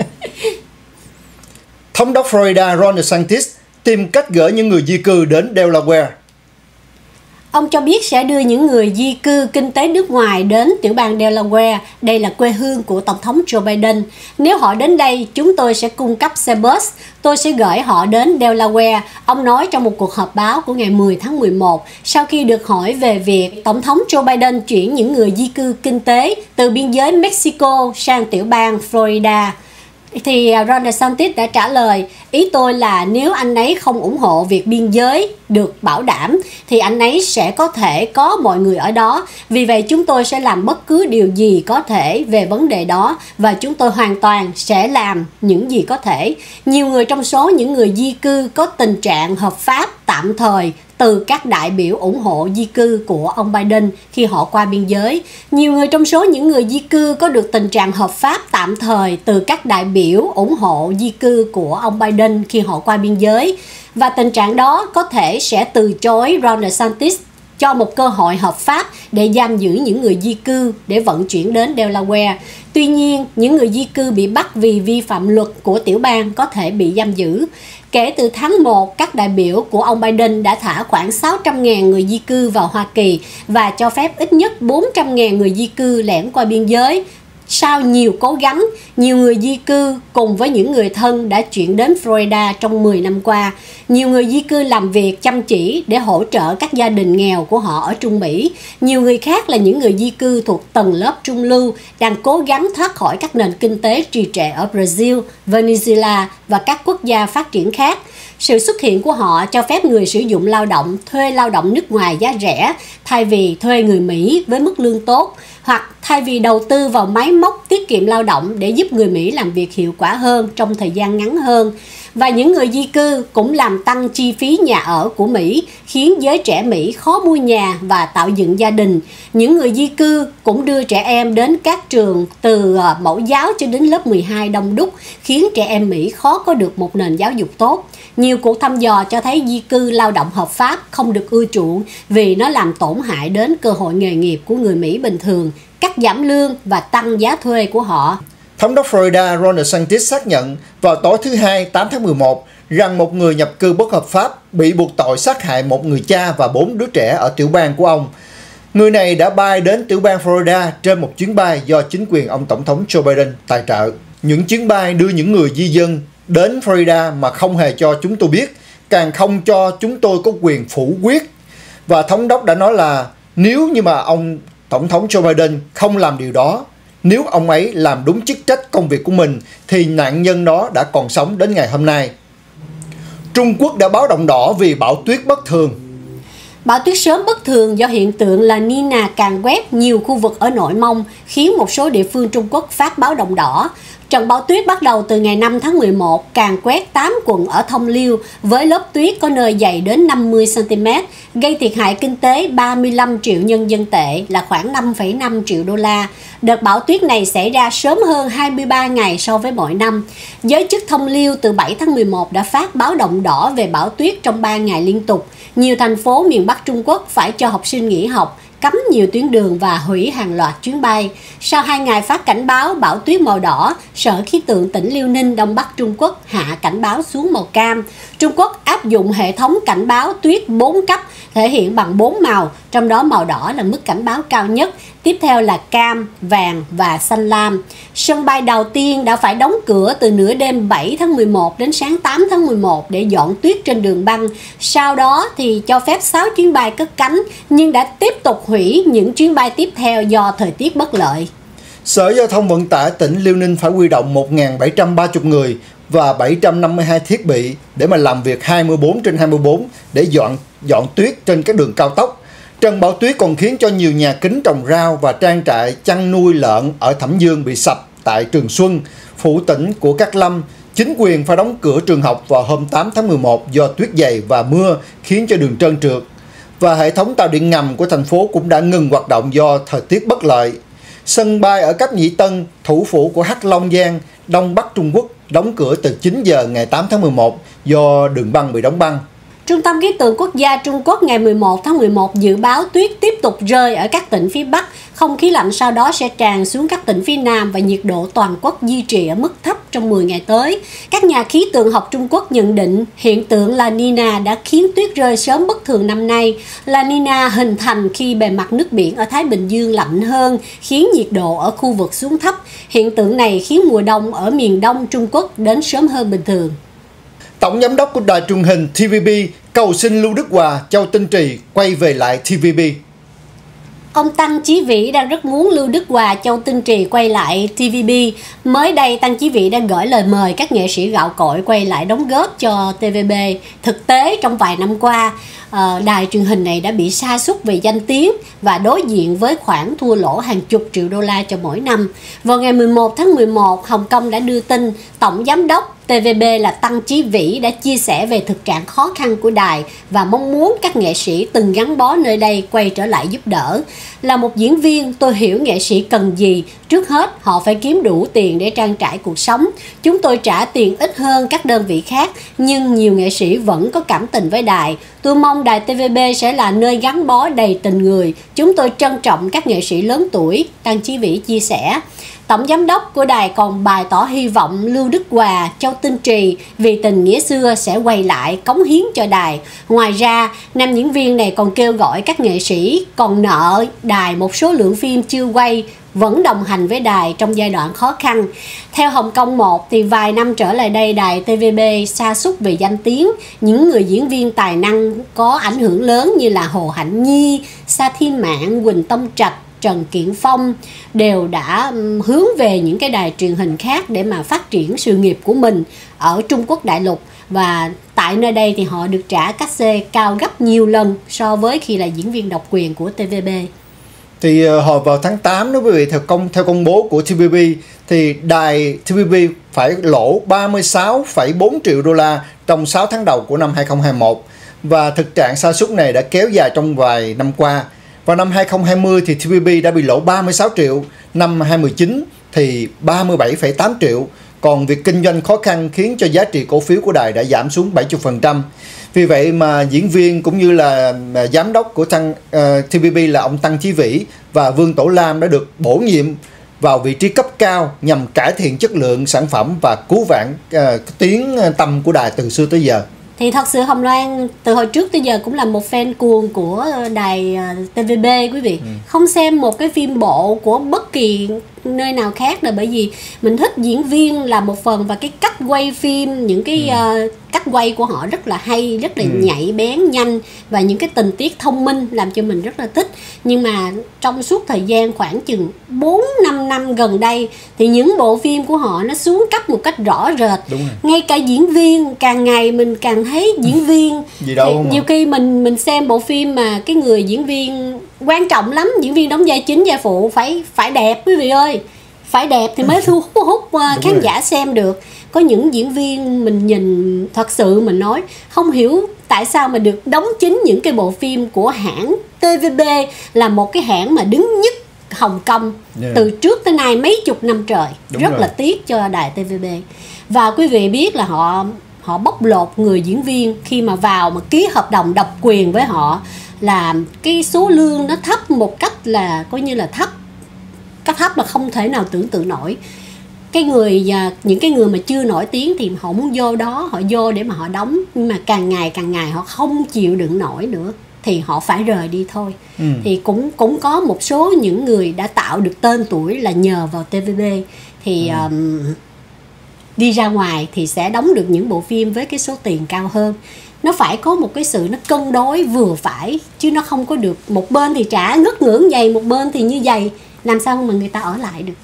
A: Thống đốc Florida Ron DeSantis tìm cách gỡ những người di cư đến Delaware.
B: Ông cho biết sẽ đưa những người di cư kinh tế nước ngoài đến tiểu bang Delaware, đây là quê hương của Tổng thống Joe Biden. Nếu họ đến đây, chúng tôi sẽ cung cấp xe bus, tôi sẽ gửi họ đến Delaware, ông nói trong một cuộc họp báo của ngày 10 tháng 11, sau khi được hỏi về việc Tổng thống Joe Biden chuyển những người di cư kinh tế từ biên giới Mexico sang tiểu bang Florida. Thì Ron DeSantis đã trả lời, ý tôi là nếu anh ấy không ủng hộ việc biên giới được bảo đảm thì anh ấy sẽ có thể có mọi người ở đó. Vì vậy chúng tôi sẽ làm bất cứ điều gì có thể về vấn đề đó và chúng tôi hoàn toàn sẽ làm những gì có thể. Nhiều người trong số những người di cư có tình trạng hợp pháp tạm thời từ các đại biểu ủng hộ di cư của ông Biden khi họ qua biên giới. Nhiều người trong số những người di cư có được tình trạng hợp pháp tạm thời từ các đại biểu ủng hộ di cư của ông Biden khi họ qua biên giới. Và tình trạng đó có thể sẽ từ chối Ron DeSantis cho một cơ hội hợp pháp để giam giữ những người di cư để vận chuyển đến Delaware. Tuy nhiên, những người di cư bị bắt vì vi phạm luật của tiểu bang có thể bị giam giữ. Kể từ tháng 1, các đại biểu của ông Biden đã thả khoảng 600.000 người di cư vào Hoa Kỳ và cho phép ít nhất 400.000 người di cư lẻn qua biên giới. Sau nhiều cố gắng, nhiều người di cư cùng với những người thân đã chuyển đến Florida trong 10 năm qua. Nhiều người di cư làm việc chăm chỉ để hỗ trợ các gia đình nghèo của họ ở Trung Mỹ. Nhiều người khác là những người di cư thuộc tầng lớp trung lưu đang cố gắng thoát khỏi các nền kinh tế trì trệ ở Brazil, Venezuela và các quốc gia phát triển khác. Sự xuất hiện của họ cho phép người sử dụng lao động thuê lao động nước ngoài giá rẻ thay vì thuê người Mỹ với mức lương tốt, hoặc thay vì đầu tư vào máy móc tiết kiệm lao động để giúp người Mỹ làm việc hiệu quả hơn trong thời gian ngắn hơn. Và những người di cư cũng làm tăng chi phí nhà ở của Mỹ, khiến giới trẻ Mỹ khó mua nhà và tạo dựng gia đình. Những người di cư cũng đưa trẻ em đến các trường từ mẫu giáo cho đến lớp 12 đông đúc, khiến trẻ em Mỹ khó có được một nền giáo dục tốt. Nhiều cuộc thăm dò cho thấy di cư lao động hợp pháp không được ưa chuộng vì nó làm tổn hại đến cơ hội nghề nghiệp của người Mỹ bình thường, cắt giảm lương và tăng giá thuê của họ.
A: Thống đốc Florida Ron DeSantis xác nhận vào tối thứ Hai 8 tháng 11 rằng một người nhập cư bất hợp pháp bị buộc tội sát hại một người cha và 4 đứa trẻ ở tiểu bang của ông. Người này đã bay đến tiểu bang Florida trên một chuyến bay do chính quyền ông Tổng thống Joe Biden tài trợ. Những chuyến bay đưa những người di dân đến Florida mà không hề cho chúng tôi biết, càng không cho chúng tôi có quyền phủ quyết. Và thống đốc đã nói là nếu như mà ông Tổng thống Joe Biden không làm điều đó, nếu ông ấy làm đúng chức trách công việc của mình, thì nạn nhân đó đã còn sống đến ngày hôm nay. Trung Quốc đã báo động đỏ vì bão tuyết bất thường.
B: Bão tuyết sớm bất thường do hiện tượng La Nina càn quét nhiều khu vực ở Nội Mông, khiến một số địa phương Trung Quốc phát báo động đỏ. Trận bão tuyết bắt đầu từ ngày 5 tháng 11, càn quét 8 quận ở Thông Liêu với lớp tuyết có nơi dày đến 50 cm, gây thiệt hại kinh tế 35 triệu nhân dân tệ là khoảng 5,5 triệu đô la. Đợt bão tuyết này xảy ra sớm hơn 23 ngày so với mọi năm. Giới chức Thông Liêu từ 7 tháng 11 đã phát báo động đỏ về bão tuyết trong 3 ngày liên tục. Nhiều thành phố miền Bắc Trung Quốc phải cho học sinh nghỉ học, cấm nhiều tuyến đường và hủy hàng loạt chuyến bay. Sau 2 ngày phát cảnh báo bão tuyết màu đỏ, Sở Khí tượng tỉnh Liêu Ninh, Đông Bắc Trung Quốc hạ cảnh báo xuống màu cam. Trung Quốc áp dụng hệ thống cảnh báo tuyết 4 cấp, thể hiện bằng 4 màu, trong đó màu đỏ là mức cảnh báo cao nhất, tiếp theo là cam, vàng và xanh lam. Sân bay đầu tiên đã phải đóng cửa từ nửa đêm 7 tháng 11 đến sáng 8 tháng 11 để dọn tuyết trên đường băng. Sau đó thì cho phép 6 chuyến bay cất cánh, nhưng đã tiếp tục hủy những chuyến bay tiếp theo do thời tiết bất lợi.
A: Sở Giao thông Vận tải tỉnh Liêu Ninh phải huy động 1.730 người và 752 thiết bị để mà làm việc 24/24 để dọn tuyết trên các đường cao tốc. Trận bão tuyết còn khiến cho nhiều nhà kính trồng rau và trang trại chăn nuôi lợn ở Thẩm Dương bị sập tại Trường Xuân, phủ tỉnh của Cát Lâm. Chính quyền phải đóng cửa trường học vào hôm 8 tháng 11 do tuyết dày và mưa khiến cho đường trơn trượt. Và hệ thống tàu điện ngầm của thành phố cũng đã ngừng hoạt động do thời tiết bất lợi. Sân bay ở Cáp Nhĩ Tân, thủ phủ của Hắc Long Giang, Đông Bắc Trung Quốc đóng cửa từ 9 giờ ngày 8 tháng 11 do đường băng bị đóng băng.
B: Trung tâm Khí tượng Quốc gia Trung Quốc ngày 11 tháng 11 dự báo tuyết tiếp tục rơi ở các tỉnh phía Bắc. Không khí lạnh sau đó sẽ tràn xuống các tỉnh phía Nam và nhiệt độ toàn quốc duy trì ở mức thấp trong 10 ngày tới. Các nhà khí tượng học Trung Quốc nhận định hiện tượng La Nina đã khiến tuyết rơi sớm bất thường năm nay. La Nina hình thành khi bề mặt nước biển ở Thái Bình Dương lạnh hơn, khiến nhiệt độ ở khu vực xuống thấp. Hiện tượng này khiến mùa đông ở miền Đông Trung Quốc đến sớm hơn bình thường.
A: Tổng giám đốc của đài truyền hình TVB cầu xin Lưu Đức Hòa, Châu Tinh Trì quay về lại TVB.
B: Ông Tăng Chí Vĩ đang rất muốn Lưu Đức Hòa, Châu Tinh Trì quay lại TVB. Mới đây, Tăng Chí Vĩ đã gửi lời mời các nghệ sĩ gạo cội quay lại đóng góp cho TVB. Thực tế, trong vài năm qua, đài truyền hình này đã bị sa sút về danh tiếng và đối diện với khoản thua lỗ hàng chục triệu đô la cho mỗi năm. Vào ngày 11 tháng 11, Hồng Kông đã đưa tin Tổng giám đốc TVB là Tăng Chí Vĩ đã chia sẻ về thực trạng khó khăn của đài và mong muốn các nghệ sĩ từng gắn bó nơi đây quay trở lại giúp đỡ. Là một diễn viên, tôi hiểu nghệ sĩ cần gì. Trước hết, họ phải kiếm đủ tiền để trang trải cuộc sống. Chúng tôi trả tiền ít hơn các đơn vị khác, nhưng nhiều nghệ sĩ vẫn có cảm tình với đài. Tôi mong đài TVB sẽ là nơi gắn bó đầy tình người. Chúng tôi trân trọng các nghệ sĩ lớn tuổi, Tăng Chí Vĩ chia sẻ. Tổng giám đốc của đài còn bày tỏ hy vọng Lưu Đức Hòa, Châu Tinh Trì vì tình nghĩa xưa sẽ quay lại cống hiến cho đài. Ngoài ra, nam diễn viên này còn kêu gọi các nghệ sĩ còn nợ đài một số lượng phim chưa quay vẫn đồng hành với đài trong giai đoạn khó khăn. Theo Hồng Kông 1 thì vài năm trở lại đây đài TVB sa sút về danh tiếng. Những người diễn viên tài năng có ảnh hưởng lớn như là Hồ Hạnh Nhi, Sa Thiên Mạn, Quỳnh Tông Trạch, Trần Kiện Phong đều đã hướng về những cái đài truyền hình khác để mà phát triển sự nghiệp của mình ở Trung Quốc đại lục. Và tại nơi đây thì họ được trả cát xê cao gấp nhiều lần so với khi là diễn viên độc quyền của TVB.
A: Thì hồi vào tháng 8 đó quý vị, theo công bố của TVB thì đài TVB phải lỗ 36,4 triệu đô la trong 6 tháng đầu của năm 2021. Và thực trạng sa sút này đã kéo dài trong vài năm qua. Vào năm 2020 thì TVB đã bị lỗ 36 triệu, năm 2019 thì 37,8 triệu. Còn việc kinh doanh khó khăn khiến cho giá trị cổ phiếu của đài đã giảm xuống 70%. Vì vậy mà diễn viên cũng như là giám đốc của TVB là ông Tăng Chí Vĩ và Vương Tổ Lam đã được bổ nhiệm vào vị trí cấp cao nhằm cải thiện chất lượng sản phẩm và cứu vãn tiếng tăm của đài từ xưa tới giờ.
B: Thì thật sự Hồng Loan từ hồi trước tới giờ cũng là một fan cuồng của đài TVB quý vị. Không xem một cái phim bộ của bất kỳ nơi nào khác, là bởi vì mình thích diễn viên là một phần, và cái cách quay phim, những cái cách quay của họ rất là hay, rất là nhạy bén, nhanh, và những cái tình tiết thông minh làm cho mình rất là thích. Nhưng mà trong suốt thời gian khoảng chừng 4-5 năm gần đây thì những bộ phim của họ nó xuống cấp một cách rõ rệt. Ngay cả diễn viên, càng ngày mình càng thấy diễn viên
A: gì đâu
B: nhiều khi mình xem bộ phim mà cái người diễn viên quan trọng lắm, diễn viên đóng vai chính vai phụ phải đẹp quý vị ơi, phải đẹp thì mới thu hút khán giả xem được. Có những diễn viên mình nhìn thật sự mình nói không hiểu tại sao mà được đóng chính những cái bộ phim của hãng TVB, là một cái hãng mà đứng nhất Hồng Kông từ trước tới nay mấy chục năm trời. Rất là tiếc cho đài TVB. Và quý vị biết là họ bóc lột người diễn viên khi mà vào mà ký hợp đồng độc quyền với họ, là cái số lương nó thấp một cách là coi như là thấp mà không thể nào tưởng tượng nổi. Những cái người mà chưa nổi tiếng thì họ muốn vô đó, họ vô để mà họ đóng, nhưng mà càng ngày họ không chịu đựng nổi nữa thì họ phải rời đi thôi. Thì cũng có một số những người đã tạo được tên tuổi là nhờ vào TVB, thì đi ra ngoài thì sẽ đóng được những bộ phim với cái số tiền cao hơn. Nó phải có một cái sự nó cân đối vừa phải, chứ nó không có được một bên thì trả ngất ngưỡng vậy, một bên thì như vậy, làm sao mà người ta ở lại được.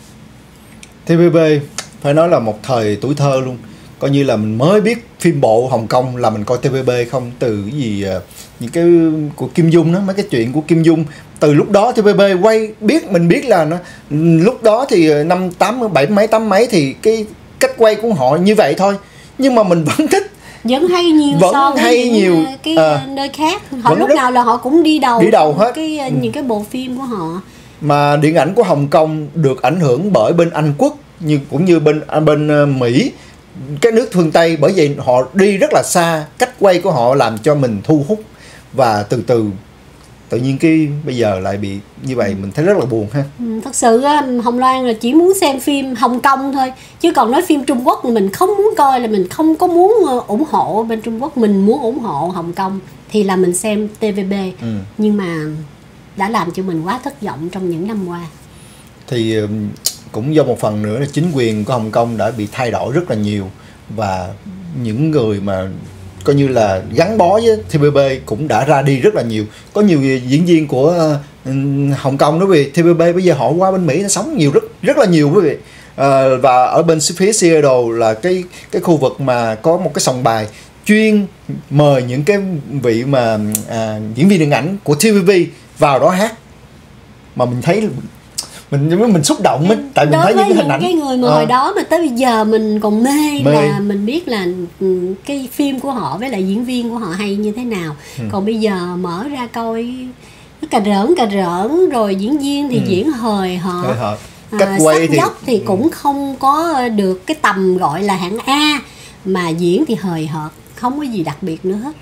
A: TVB phải nói là một thời tuổi thơ luôn. Coi như là mình mới biết phim bộ Hồng Kông là mình coi TVB không, từ cái gì những cái của Kim Dung đó, mấy cái chuyện của Kim Dung. Từ lúc đó TVB quay mình biết là nó lúc đó thì năm 87 mấy 8 mấy thì cái cách quay của họ như vậy thôi, nhưng mà mình vẫn thích,
B: vẫn hay nhiều so với những nơi khác. Họ lúc nào là họ cũng đi đầu hết những cái bộ phim của họ.
A: Mà điện ảnh của Hồng Kông được ảnh hưởng bởi bên Anh Quốc cũng như bên Mỹ, cái nước phương Tây, bởi vậy họ đi rất là xa, cách quay của họ làm cho mình thu hút, và từ từ tự nhiên cái bây giờ lại bị như vậy, mình thấy rất là buồn ha.
B: Thật sự Hồng Loan là chỉ muốn xem phim Hồng Kông thôi, chứ còn nói phim Trung Quốc mình không muốn coi, là mình không có muốn ủng hộ bên Trung Quốc, mình muốn ủng hộ Hồng Kông thì là mình xem TVB. Nhưng mà đã làm cho mình quá thất vọng trong những năm qua.
A: Thì cũng do một phần nữa là chính quyền của Hồng Kông đã bị thay đổi rất là nhiều, và những người mà coi như là gắn bó với TVB cũng đã ra đi rất là nhiều. Có nhiều diễn viên của Hồng Kông đó vì TVB bây giờ họ qua bên Mỹ nó sống nhiều, rất là nhiều quý vị. Và ở bên phía Seattle là cái khu vực mà có một cái sòng bài chuyên mời những cái vị mà diễn viên điện ảnh của TVB vào đó hát, mà mình thấy mình xúc động ấy, tại mình thấy những cái hình ảnh.
B: Cái người mà hồi đó mà tới bây giờ mình còn mê là mình biết là cái phim của họ với lại diễn viên của họ hay như thế nào. Còn bây giờ mở ra coi nó cà rỡn rồi diễn viên thì diễn hời hợt,
A: cách quay
B: thì cũng không có được cái tầm gọi là hạng A, mà diễn thì hời hợt, không có gì đặc biệt nữa hết.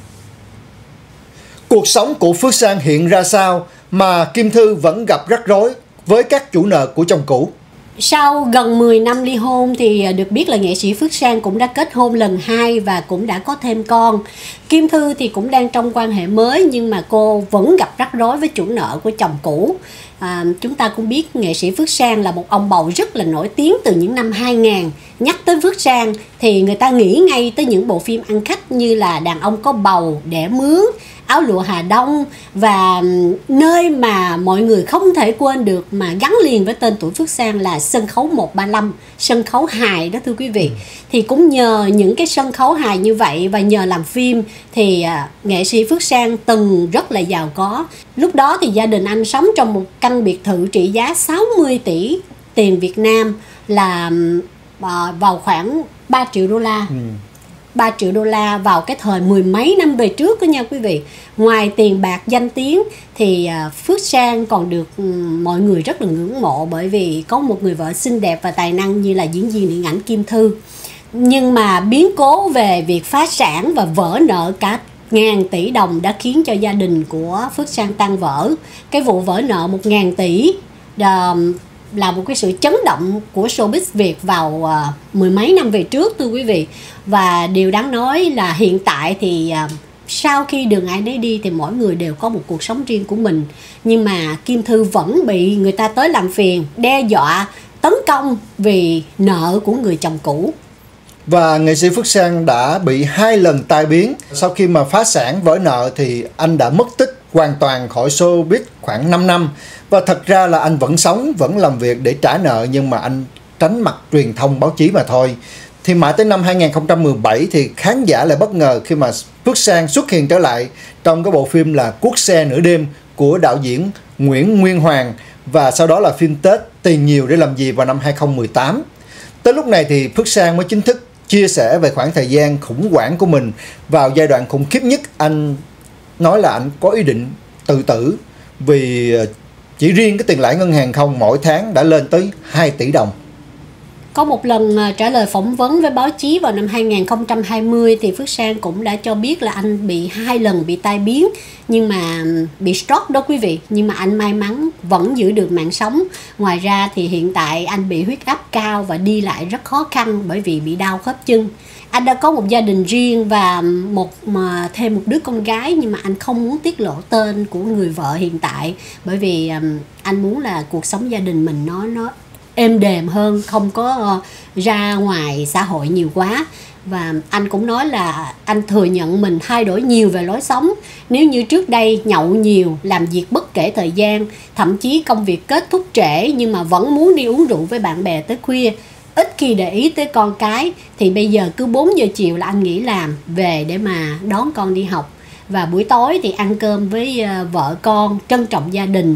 A: Cuộc sống của Phước Sang hiện ra sao mà Kim Thư vẫn gặp rắc rối với các chủ nợ của chồng cũ?
B: Sau gần 10 năm ly hôn thì được biết là nghệ sĩ Phước Sang cũng đã kết hôn lần 2 và cũng đã có thêm con. Kim Thư thì cũng đang trong quan hệ mới, nhưng mà cô vẫn gặp rắc rối với chủ nợ của chồng cũ. Chúng ta cũng biết nghệ sĩ Phước Sang là một ông bầu rất là nổi tiếng từ những năm 2000. Nhắc tới Phước Sang thì người ta nghĩ ngay tới những bộ phim ăn khách như là Đàn ông có bầu, Đẻ mướn, Áo lụa Hà Đông, và nơi mà mọi người không thể quên được mà gắn liền với tên tuổi Phước Sang là sân khấu 135, sân khấu hài đó thưa quý vị. Thì cũng nhờ những cái sân khấu hài như vậy và nhờ làm phim thì nghệ sĩ Phước Sang từng rất là giàu có. Lúc đó thì gia đình anh sống trong một căn biệt thự trị giá 60 tỷ tiền Việt Nam, là vào khoảng 3 triệu đô la. 3 triệu đô la vào cái thời mười mấy năm về trước đó nha quý vị. Ngoài tiền bạc danh tiếng thì Phước Sang còn được mọi người rất là ngưỡng mộ, bởi vì có một người vợ xinh đẹp và tài năng như là diễn viên điện ảnh Kim Thư. Nhưng mà biến cố về việc phá sản và vỡ nợ cả ngàn tỷ đồng đã khiến cho gia đình của Phước Sang tan vỡ. Cái vụ vỡ nợ 1.000 tỷ là một cái sự chấn động của showbiz Việt vào mười mấy năm về trước thưa quý vị. Và điều đáng nói là hiện tại thì sau khi đường ai nấy đi thì mỗi người đều có một cuộc sống riêng của mình. Nhưng mà Kim Thư vẫn bị người ta tới làm phiền, đe dọa, tấn công vì nợ của người chồng cũ.
A: Và nghệ sĩ Phước Sang đã bị 2 lần tai biến. Sau khi mà phá sản vỡ nợ thì anh đã mất tích hoàn toàn khỏi showbiz khoảng 5 năm. Và thật ra là anh vẫn sống, vẫn làm việc để trả nợ, nhưng mà anh tránh mặt truyền thông báo chí mà thôi. Thì mãi tới năm 2017 thì khán giả lại bất ngờ khi mà Phước Sang xuất hiện trở lại trong cái bộ phim là Cuốc xe nửa đêm của đạo diễn Nguyễn Nguyên Hoàng, và sau đó là phim Tết Tiền nhiều để làm gì vào năm 2018. Tới lúc này thì Phước Sang mới chính thức chia sẻ về khoảng thời gian khủng hoảng của mình. Vào giai đoạn khủng khiếp nhất, anh nói là anh có ý định tự tử vì chỉ riêng cái tiền lãi ngân hàng không mỗi tháng đã lên tới 2 tỷ đồng.
B: Có một lần trả lời phỏng vấn với báo chí vào năm 2020 thì Phước Sang cũng đã cho biết là anh bị 2 lần bị tai biến, nhưng mà bị stroke đó quý vị, nhưng mà anh may mắn vẫn giữ được mạng sống. Ngoài ra thì hiện tại anh bị huyết áp cao và đi lại rất khó khăn bởi vì bị đau khớp chân. Anh đã có một gia đình riêng và thêm một đứa con gái, nhưng mà anh không muốn tiết lộ tên của người vợ hiện tại bởi vì anh muốn là cuộc sống gia đình mình nó êm đềm hơn, không có ra ngoài xã hội nhiều quá. Và anh cũng nói là anh thừa nhận mình thay đổi nhiều về lối sống. Nếu như trước đây nhậu nhiều, làm việc bất kể thời gian, thậm chí công việc kết thúc trễ nhưng mà vẫn muốn đi uống rượu với bạn bè tới khuya, ít khi để ý tới con cái, thì bây giờ cứ 4 giờ chiều là anh nghỉ làm về để mà đón con đi học. Và buổi tối thì ăn cơm với vợ con, trân trọng gia đình.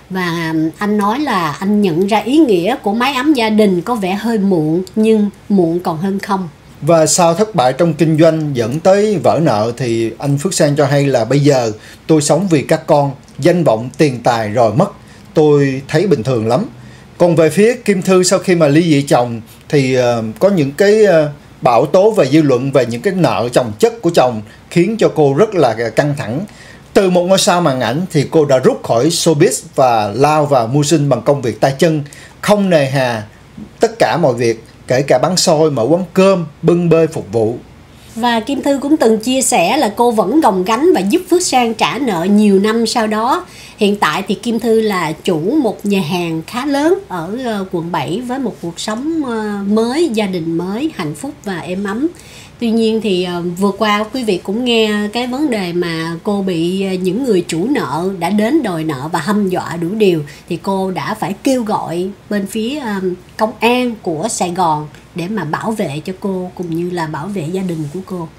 B: Và anh nói là anh nhận ra ý nghĩa của mái ấm gia đình có vẻ hơi muộn, nhưng muộn còn hơn không.
A: Và sau thất bại trong kinh doanh dẫn tới vỡ nợ thì anh Phước Sang cho hay là bây giờ tôi sống vì các con, danh vọng, tiền tài rồi mất. Tôi thấy bình thường lắm. Còn về phía Kim Thư, sau khi mà ly dị chồng thì có những cái bão tố về dư luận về những cái nợ chồng chất của chồng khiến cho cô rất là căng thẳng. Từ một ngôi sao màn ảnh thì cô đã rút khỏi showbiz và lao vào mưu sinh bằng công việc tay chân, không nề hà tất cả mọi việc, kể cả bán xôi, mở quán cơm, bưng bê phục vụ.
B: Và Kim Thư cũng từng chia sẻ là cô vẫn gồng gánh và giúp Phước Sang trả nợ nhiều năm sau đó. Hiện tại thì Kim Thư là chủ một nhà hàng khá lớn ở quận 7 với một cuộc sống mới, gia đình mới, hạnh phúc và êm ấm. Tuy nhiên thì vừa qua quý vị cũng nghe cái vấn đề mà cô bị những người chủ nợ đã đến đòi nợ và hăm dọa đủ điều, thì cô đã phải kêu gọi bên phía công an của Sài Gòn để mà bảo vệ cho cô cũng như là bảo vệ gia đình của cô.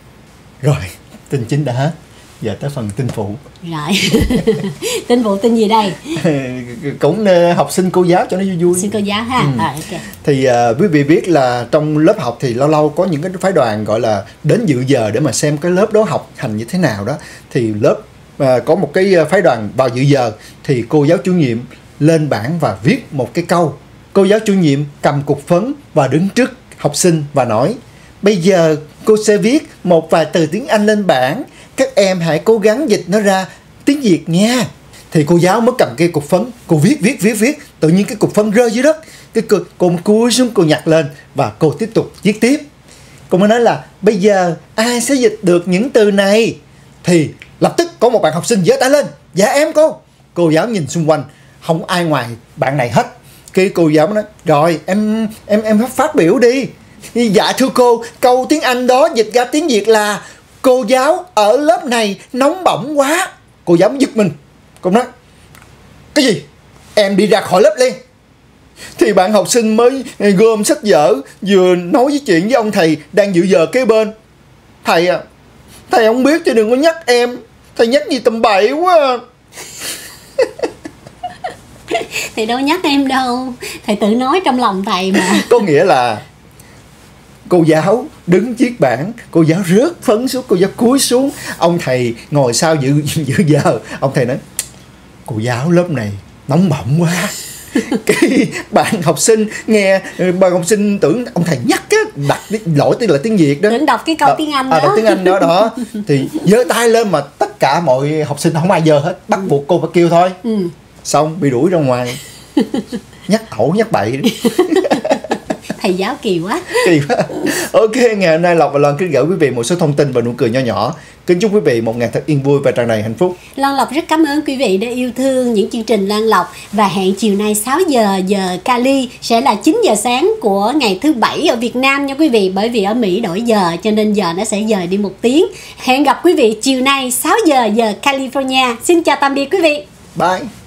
A: Rồi, tin chính đã hết. Giờ tới phần tin phụ.
B: Rồi. Tin phụ tin gì đây?
A: Cũng học sinh cô giáo cho nó vui vui.
B: Xin cô giáo ha. Okay.
A: Thì quý vị biết là trong lớp học thì lâu lâu có những cái phái đoàn gọi là đến dự giờ để mà xem cái lớp đó học hành như thế nào đó. Thì lớp có một cái phái đoàn vào dự giờ thì cô giáo chủ nhiệm lên bảng và viết một cái câu. Cô giáo chủ nhiệm cầm cục phấn và đứng trước học sinh và nói: bây giờ cô sẽ viết một vài từ tiếng Anh lên bảng, các em hãy cố gắng dịch nó ra tiếng Việt nha. Thì cô giáo mới cầm cái cục phấn, cô viết, tự nhiên cái cục phấn rơi dưới đất. Cô cúi xuống, cô nhặt lên và cô tiếp tục viết tiếp. Cô mới nói là bây giờ ai sẽ dịch được những từ này? Thì lập tức có một bạn học sinh giơ tay lên: dạ em cô. Cô giáo nhìn xung quanh, không ai ngoài bạn này hết. Cái cô giáo nói: rồi em phát biểu đi. Dạ thưa cô, câu tiếng Anh đó dịch ra tiếng Việt là: cô giáo ở lớp này nóng bỏng quá. Cô giáo mới giật mình. Cô nói: cái gì? Em đi ra khỏi lớp liền. Thì bạn học sinh mới gom sách vở, vừa nói với chuyện với ông thầy đang dự giờ kế bên: thầy à, thầy không biết chứ đừng có nhắc em. Thầy nhắc gì tầm bậy quá à.
B: Thầy đâu nhắc em đâu, thầy tự nói trong lòng thầy mà.
A: Có nghĩa là cô giáo đứng chiếc bảng, cô giáo rớt phấn xuống, cô giáo cúi xuống, ông thầy ngồi sau dự giờ. Ông thầy nói: cô giáo lớp này nóng bỏng quá. Cái bạn học sinh nghe, bạn học sinh tưởng ông thầy nhắc á, đặt lỗi là tiếng Việt đó,
B: tưởng đọc cái câu tiếng Anh đó.
A: Đọc tiếng Anh đó thì giơ tay lên mà tất cả mọi học sinh không ai giơ hết, bắt buộc cô phải kêu thôi. Xong bị đuổi ra ngoài. Nhắc ẩu nhắc bậy.
B: Thầy giáo kỳ quá.
A: Kỳ quá. Ok, ngày hôm nay Lộc và Loan kính gửi quý vị một số thông tin và nụ cười nho nhỏ. Kính chúc quý vị một ngày thật yên vui và tràn đầy hạnh phúc.
B: Loan Lộc rất cảm ơn quý vị đã yêu thương những chương trình Loan Lộc, và hẹn chiều nay 6 giờ giờ Cali sẽ là 9 giờ sáng của ngày thứ Bảy ở Việt Nam nha quý vị, bởi vì ở Mỹ đổi giờ cho nên giờ nó sẽ dời đi 1 tiếng. Hẹn gặp quý vị chiều nay 6 giờ giờ California. Xin chào tạm biệt quý vị.
A: Bye.